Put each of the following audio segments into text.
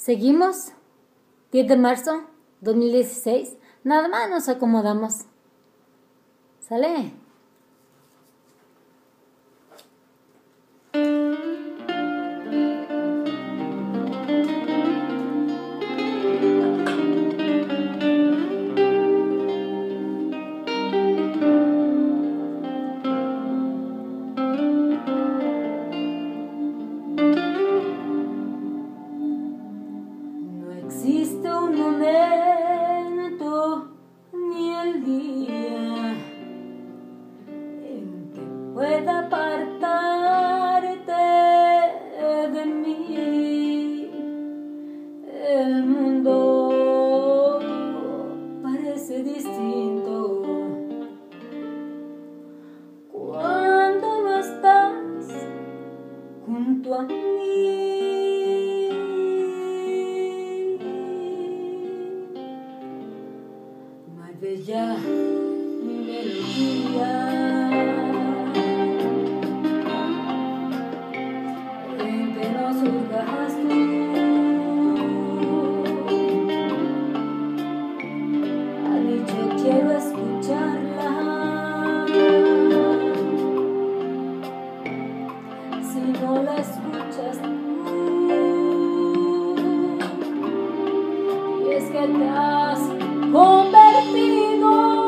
Seguimos, 10 de marzo 2016, nada más nos acomodamos. ¿Sale? Existe un momento ni el día en que pueda apartarte de mí. El mundo parece distinto cuando no estás junto a mí. Bella melodía en que no surjas tú, ha dicho quiero escucharla. Si no la escuchas tú, y es que te has convertido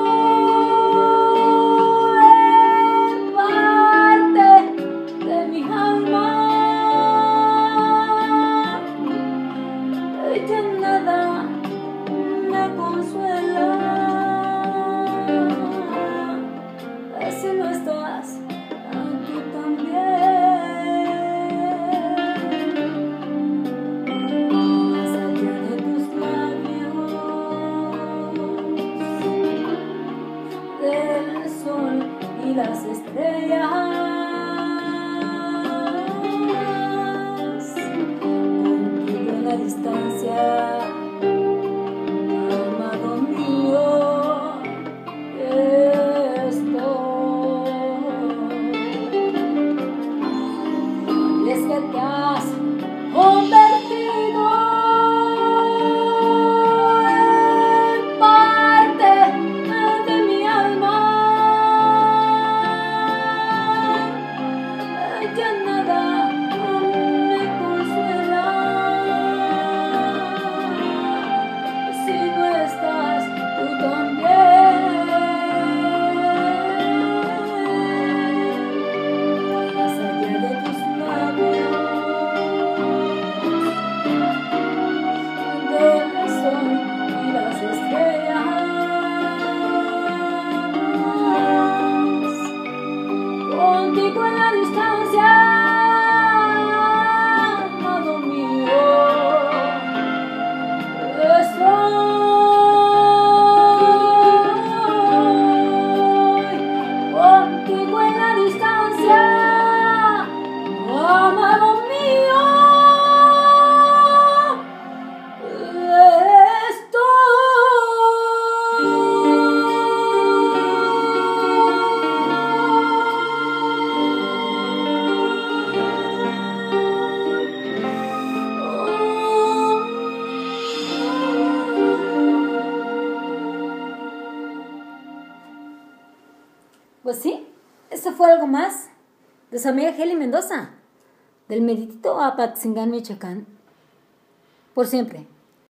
en parte de mi alma. Ya nada me consuela si no estás tú también. Más allá de tus labios, del sol y las estrellas, contigo en la distancia, amado mío, estoy. Y es que te has convertido en parte de mi alma. Ya nada me consuela si no estás tú también. Más allá de tus labios, del sol y las estrellas, contigo en la distancia, amado mío, estoy. Contigo en la distancia, amado mío, Pues sí, eso fue algo más de su amiga Heli Mendoza, del Meritito Apatzingán, Michoacán. Por siempre.